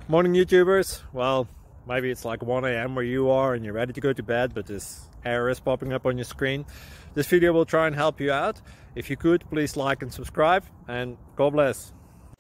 Morning YouTubers. Well, maybe it's like 1 a.m. where you are and you're ready to go to bed, but this error is popping up on your screen. This video will try and help you out. If you could, please like and subscribe, and God bless.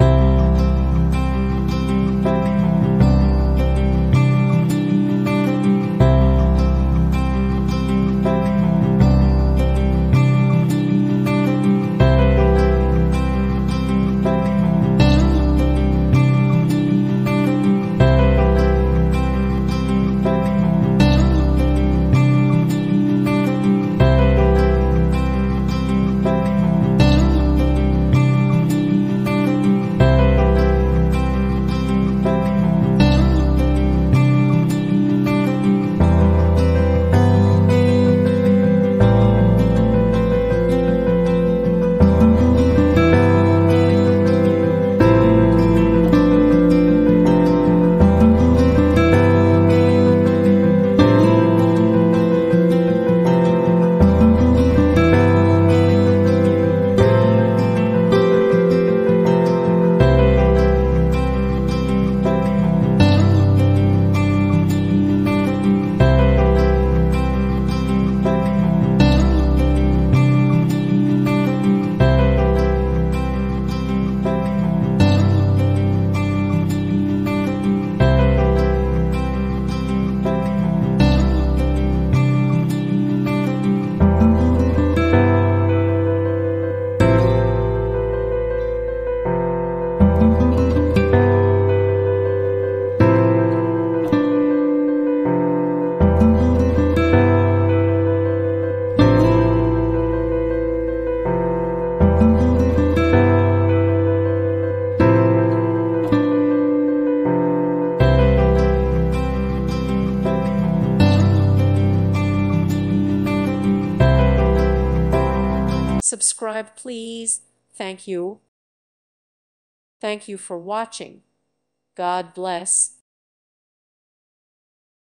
Subscribe, please. Thank you. Thank you for watching. God bless.